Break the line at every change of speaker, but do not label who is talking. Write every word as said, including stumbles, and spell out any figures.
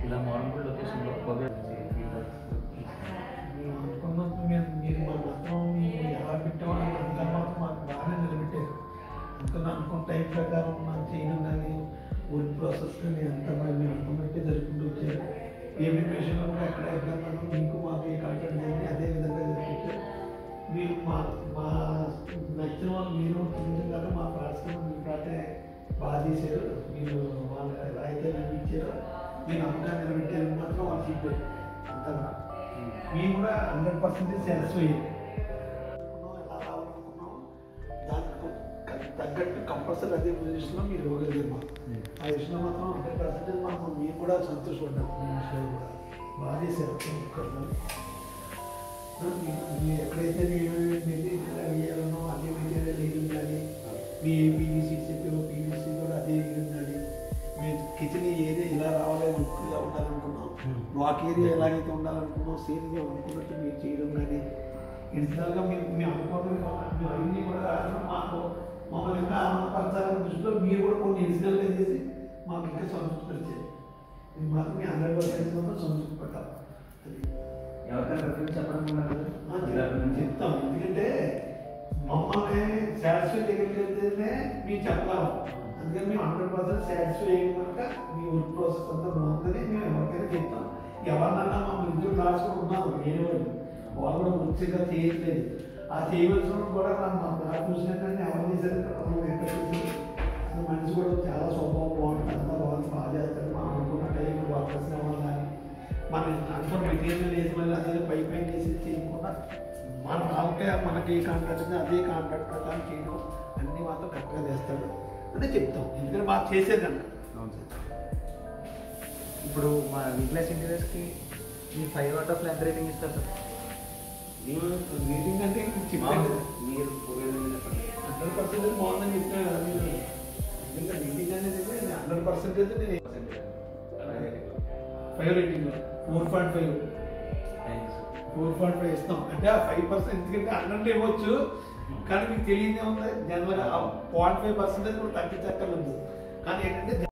ఇలా మార్నింగ్ లొకేషన్లో
అనుకున్నట్టు మేము మీరు మా మొత్తం ఎలా పెట్టామని అందుకని మాత్రం మాకు బాగానే నిలబెట్టారు. అందుకని అనుకున్న టైం ప్రకారం మనం చేయడం కానీ వర్క్ ప్రాసెస్ కానీ అంతా మేము అనుకున్నట్టే జరుపుకుంటూ వచ్చారు. ఏ ప్రిపరేషన్లో కూడా ఎక్కడ ఇబ్బంది మీకు మాకు ఏ కాంటాక్ట్ చేయండి అదే విధంగా జరుపుకుంటారు. మీరు మా మా నచ్చిన వాళ్ళు మీరు చూపించాక మా ప్రాసెస్ మీ పాటే బాగా చేశారు. మీరు వాళ్ళ అయితే ఇచ్చారు, మీరు అంతా నిలబెట్టారు మాత్రం వాళ్ళు ఫీడ్బ్యాక్ అంతా మేము కూడా హండ్రెడ్ పర్సెంటేజ్ సాటిస్ఫై అయ్యాం. ఎలా రావాలనుకున్నాం దానికి తగ్గట్టు కంపల్సరీ అదే పొజిషన్లో మీరు ఇవ్వగలిగారు. మాకు ఆ విషయంలో మాత్రం హండ్రెడ్ పర్సెంటేజ్ మాకు మీరు కూడా సంతోషపడ్డాం. మీ విషయాలు కూడా బాగా చేశారు. మీరు ఎక్కడైతే మేము వెళ్ళి ఇక్కడ వేయాలనో అదే మెటీరియల్ వేయడం కానీ మీ పీవీసీ చెప్పారో పీవీసీ కూడా అదే వేయడం కానీ మేము కిచెన్ ఏరియా ఇలా రావాలి లుక్గా ఉండాలనుకున్నాం. బ్లాక్ ఏరియా ఎలాగైతే ఉండాలనుకున్నాం సేమ్ మేము అనుకున్నట్టు మీరు చేయడం కానీ ఇన్స్టాల్గా మేము మేము అనుకోవడం మేము అన్నీ కూడా మాకు మమ్మల్ని ఇంకా ఆనందపరచాలని దృష్టిలో మీరు కూడా కొన్ని ఇన్సిడెంట్గా చేసి మాకు ఇంకా సంతృప్తిపరిచారు. ఇది మాత్రం మీ హండ్రెడ్ పర్సెంట్ మాత్రం సంతృప్తి పట్టాలి. అది
ఎవరికైనా రిఫరెన్స్ చెప్పడం
చెప్తాం. ఎందుకంటే మమ్మల్ని సాటిస్ఫై చేయగలిగితేనే మేము చెప్పగలం. అందుకని మేము హండ్రెడ్ పర్సెంట్ సాటిస్ఫై అయ్యి కనుక మీ వర్క్ ప్రాసెస్ అంతా బాగుందని మేము ఎవరికైనా చెప్తాం. ఎవరినన్నా మమ్మల్ని ఇద్దరు క్లాస్ కూడా ఉన్నారు వేరే వాళ్ళు వాళ్ళు కూడా మంచిగా చేయట్లేదు. ఆ చేయవలసిన కూడా మా క్లాస్ చూసినట్టు ఎవరు చేశారు మనం ఎక్కడ చూసి మనిషి కూడా చాలా స్వభావం బాగుంటుంది. అంతా వాళ్ళు బాగా చేస్తారు. మనం అనుకున్న టైం వర్కర్స్ అవ్వాలి కానీ మన అనుకున్న మెటీరియల్ వేసి మళ్ళీ అదే పై పైన వేసి చేయకుండా మన వాళ్ళకే మనకి ఏ కాంట్రాక్ట్ అదే కాంట్రాక్ట్ ప్రకారం చేయడం అన్నీ మాత్రం కరెక్ట్గా చేస్తాడు అని చెప్తాం. ఎందుకంటే మాకు చేసేదండి.
అవును సార్. ఇప్పుడు మా వీక్లెస్ ఇంటీరియర్స్కి మీరు ఫైవ్ అవుట్ ఆఫ్ ఎంత రేటింగ్ ఇస్తారు సార్?
మీరు రేటింగ్ అంటే చెప్పండి.
మీరు
హండ్రెడ్ పర్సెంటేజ్ బాగుందని చెప్పినా కదా మీరు. ఎందుకంటే రేటింగ్ అనేది హండ్రెడ్ పర్సెంటేజ్ నేను five rating four point five four point five ఇస్తాం. అంటే ఆ ఫైవ్ పర్సెంట్ ఎందుకంటే హండ్రెడ్ ఇవ్వచ్చు కానీ మీకు తెలియదే ఉంది జనరల్గా పాయింట్ ఫైవ్ పర్సెంటేజ్ కూడా తగ్గించక్కర్లేదు. కానీ ఏంటంటే